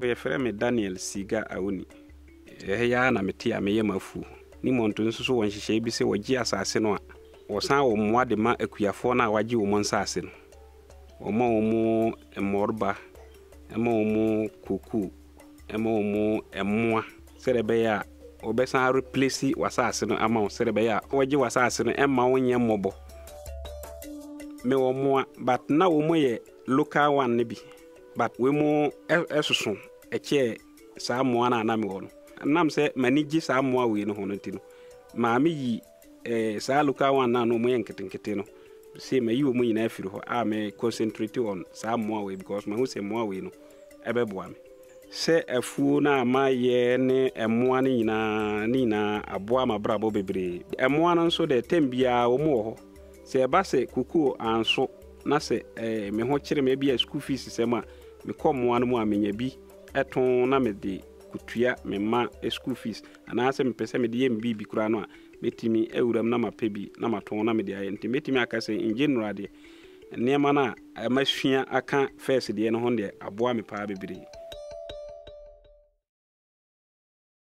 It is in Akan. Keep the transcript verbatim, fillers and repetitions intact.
Yɛfrɛ me Daniel Siga Awuni. Ɛyɛ na mete a meyɛ mafu. Ni monto nso so wɔnhyehyɛ bi sɛ wɔgye asase no a wɔsan wɔ mmoa de ma akuafoɔ no a wɔagye wɔn nsase no. Wɔma wɔn mmɔreba, ɛma wɔn kuku, ɛma wɔn mmoa sɛ ɛbɛyɛ a wɔbɛsan replace wasase no ama wo sɛ ɛbɛyɛ a wɔgye wasase no ɛma wo nyɛ mmɔbɔ. Me wɔ mmoa but na wɔn yɛ local one ne bi but we mo ɛsoso ɛkyɛ saa mmoa na na me wɔ no. Nam say manigi saa mmoa we no hono tino ma me yi eh saa local one na no mo yenketenkete no say ma yi wo mo nyina afiri ho a me concentrate on saa mmoa we because ma hu say mmoa we no ebeboa me say afuo na ma ye ne mmoa ne nyina ne nyina aboa ma brabo bebre mmoa no nso de tembia wo mo ho say ba say kuku anso na say eh me ho kire me bia school fees sem a me kɔ mmoa no mu a menya bi eton na me de kutua me ma school fees ana ase me pese me de yem bi bi kura no a metimi ewuram na mape bi na maton na me de ayenti metimi aka se in general de nneema na amasua aka first de no ho de aboa me pa bebre.